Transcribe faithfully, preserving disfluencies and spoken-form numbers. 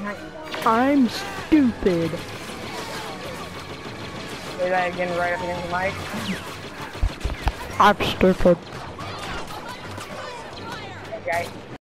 I'm stupid. Say that again right up against the mic. I'm stupid.